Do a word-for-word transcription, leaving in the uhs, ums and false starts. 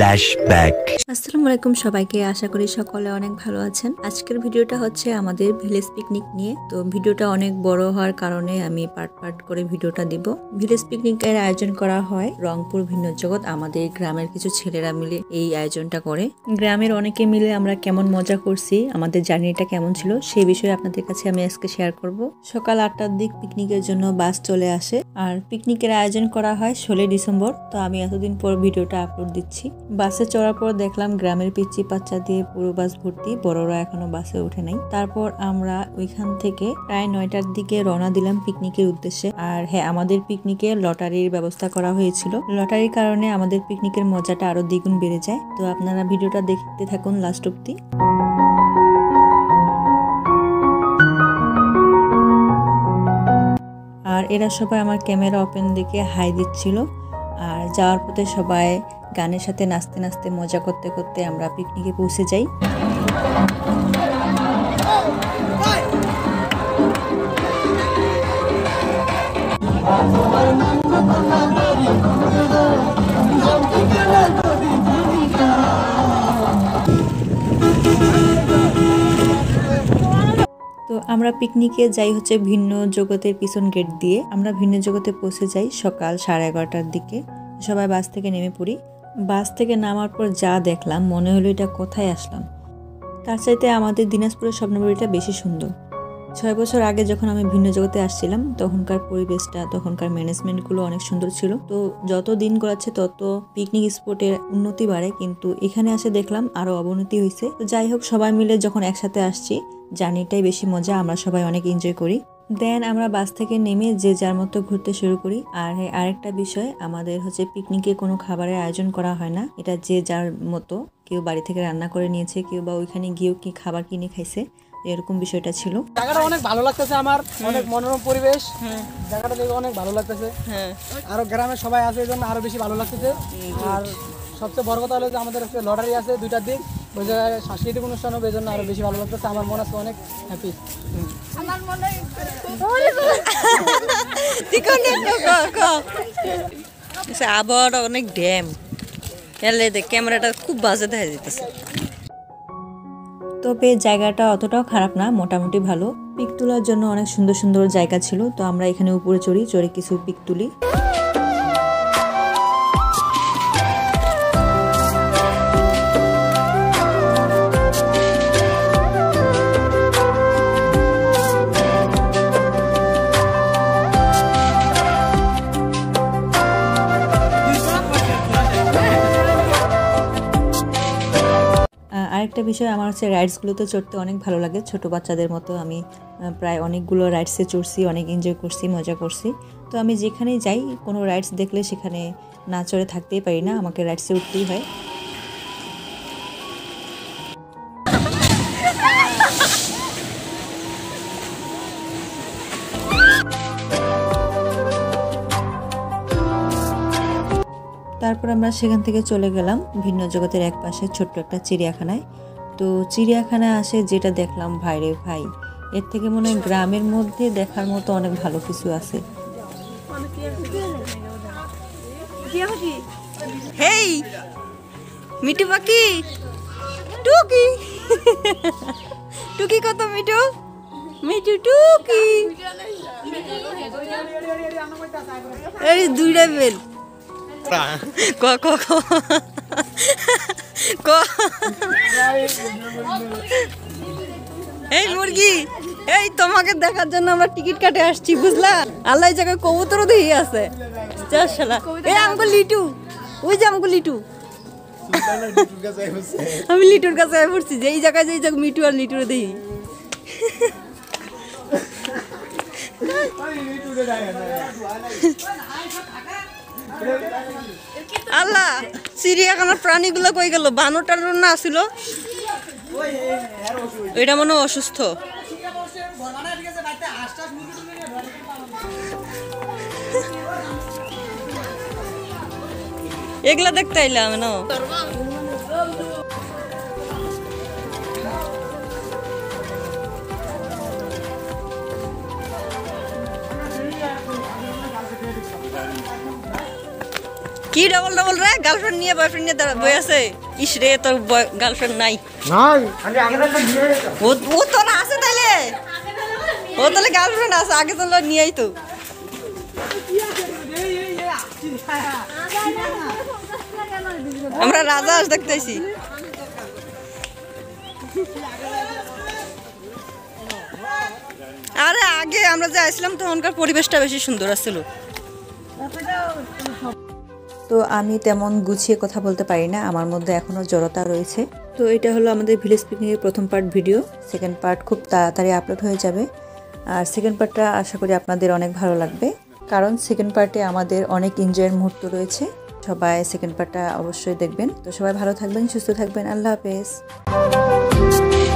Flashback. আসসালামু আলাইকুম সবাইকে, আশা করি সকলে অনেক ভালো আছেন। আজকের ভিডিওটা হচ্ছে আমাদের ভিলেজ পিকনিক নিয়ে। তো ভিডিওটা অনেক বড় হওয়ার কারণে আমি পার্ট পার্ট করে ভিডিওটা দিব। ভিলেজ পিকনিকের আয়োজন করা হয় রংপুর ভিন্ন জগৎ। আমাদের গ্রামের কিছু ছেলেরা মিলে এই আয়োজনটা করে। গ্রামের অনেকে মিলে আমরা কেমন মজা করছি, আমাদের জার্নিটা কেমন ছিল সেই বিষয়ে আপনাদের কাছে আমি আজকে শেয়ার করব। সকাল আটটার দিক পিকনিকের জন্য বাস চলে আসে আর পিকনিকের আয়োজন করা হয় ষোলোই ডিসেম্বর। তো আমি এতদিন পর ভিডিওটা আপলোড দিচ্ছি। বাসে চড়ার পর দেখলাম গ্রামের পিচ্চি বাচ্চা দিয়ে পুরো বাস ভর্তি, বড়রা এখনো বাসে উঠে নাই। তারপর আমরা ওইখান থেকে প্রায় নয়টার দিকে রওনা দিলাম পিকনিকের উদ্দেশ্যে। আর হ্যাঁ, আমাদের পিকনিকে লটারির ব্যবস্থা করা হয়েছিল। লটারির কারণে আমাদের পিকনিকের মজাটা আরো দ্বিগুণ বেড়ে যায়। তো আপনারা ভিডিওটা দেখতে থাকুন লাস্ট অব্দি। আর এরা সবাই আমার ক্যামেরা ওপেন দেখে হাই দিচ্ছিল। আর যাওয়ার পথে সবাই গানের সাথে নাচতে নাচতে মজা করতে করতে আমরা পিকনিকে পৌঁছে যাই। তো আমরা পিকনিকে যাই হচ্ছে ভিন্ন জগতের পিছন গেট দিয়ে। আমরা ভিন্ন জগতে পৌঁছে যাই সকাল সাড়ে এগারোটার দিকে। সবাই বাস থেকে নেমে পড়ি। বাস থেকে নামার পর যা দেখলাম মনে হলো এটা কোথায় আসলাম। তার চাইতে আমাদের দিনাজপুরের স্বপ্নবাড়িটা বেশি সুন্দর। ছয় বছর আগে যখন আমি ভিন্ন জগতে আসছিলাম তখনকার পরিবেশটা, তখনকার ম্যানেজমেন্টগুলো অনেক সুন্দর ছিল। তো যত দিন গড়াচ্ছে তত পিকনিক স্পটের উন্নতি বাড়ে, কিন্তু এখানে এসে দেখলাম আরো অবনতি হয়েছে। তো যাই হোক, সবাই মিলে যখন একসাথে আসছি জার্নিটাই বেশি মজা, আমরা সবাই অনেক এনজয় করি। দেন আমরা বাস থেকে নেমে যে যার মতো ঘুরতে শুরু করি। আর আরেকটা বিষয়, আমাদের হচ্ছে পিকনিকে কোনো খাবারের আয়োজন করা হয় না, এটা যে যার মতো, কেউ বাড়ি থেকে রান্না করে নিয়েছে, কেউ বা ওইখানে গিয়েও কি খাবার কিনে খাইছে, এরকম বিষয়টা ছিল। জায়গাটা অনেক ভালো লাগতেছে আমার, অনেক মনোরম পরিবেশ, জায়গাটা দেখে অনেক ভালো লাগতেছে। আরো গ্রামের সবাই আছে, এই জন্য আরো বেশি ভালো লাগতেছে। আর সবচেয়ে বড় কথা হলো যে আমাদের হচ্ছে লটারি আছে দুইটার দিক, ওই জায়গায় সাংস্কৃতিক অনুষ্ঠান হবে, এই জন্য আরো বেশি ভালো লাগতেছে। আমার মন আছে অনেক হ্যাপি। আমার মনে আবার অনেক ড্যাম এলে ক্যামেরাটা খুব বাজে দেখা যেতেছে। তবে জায়গাটা অতটাও খারাপ না, মোটামুটি ভালো। পিক তোলার জন্য অনেক সুন্দর সুন্দর জায়গা ছিল। তো আমরা এখানে উপরে চড়ি, চড়ে কিছু পিক তুলি। আরেকটা বিষয়, আমার হচ্ছে রাইডসগুলোতে চড়তে অনেক ভালো লাগে। ছোট বাচ্চাদের মতো আমি প্রায় অনেকগুলো রাইডসে চড়ছি, অনেক এনজয় করছি, মজা করছি। তো আমি যেখানেই যাই কোনো রাইডস দেখলে সেখানে না চড়ে থাকতেই পারি না, আমাকে রাইডসে উঠতেই হয়। তারপর আমরা সেখান থেকে চলে গেলাম ভিন্ন জগতের এক পাশে ছোট্ট একটা চিড়িয়াখানায়। তো চিড়িয়াখানায় আসে যেটা দেখলাম, ভাইরে ভাই, এর থেকে মনে হয় গ্রামের মধ্যে দেখার মতো অনেক ভালো কিছু আছে। হেই মিঠু পাখি, টুকি টুকি কত মিঠু, মিঠু টুকি, এই দুইটা বেল ক ক ক এই মুরগি, এই তোমাকে দেখার জন্য আমরা টিকিট কাটে আসছি, বুঝলা? আল্লাহ জায়গায় কবুতরও দিয়ে আছে। এই আমাকে লিটু, ওই যে আমাকে লিটু, আমি লিটুর কাছে পড়ছি যে এই জায়গায় যে এই জায়গায় মিটু আর লিটুর দেখি। আল্লাহ, চিড়িয়াখানার প্রাণীগুলো কই গেল? বানর টানর না আসিল, এটা মনে অসুস্থ। এগুলা দেখতে আইলাম না। কি ডবল ডবল রে গার্লফ্রেন্ড নিয়ে বয়ফ্রেন্ড নিয়ে দাঁড়া বই আছে ইস রে তোর গার্লফ্রেন্ড নাই নাই আমি আগে তো নিয়ে ও ও তো না আছে তাইলে ও তাহলে গার্লফ্রেন্ড আছে আগে তো নিয়েই তো আমরা রাজা আস দেখতেছি আরে আগে আমরা যে আসলাম তখনকার পরিবেশটা বেশি সুন্দর ছিল তো আমি তেমন গুছিয়ে কথা বলতে পারি না আমার মধ্যে এখনো জড়তা রয়েছে তো এটা হলো আমাদের ভিলেজ পিকনিকের প্রথম পার্ট ভিডিও সেকেন্ড পার্ট খুব তাড়াতাড়ি আপলোড হয়ে যাবে আর সেকেন্ড পার্টটা আশা করি আপনাদের অনেক ভালো লাগবে কারণ সেকেন্ড পার্টে আমাদের অনেক এনজয়ের মুহূর্ত রয়েছে সবাই সেকেন্ড পার্টটা অবশ্যই দেখবেন তো সবাই ভালো থাকবেন সুস্থ থাকবেন আল্লাহ হাফেজ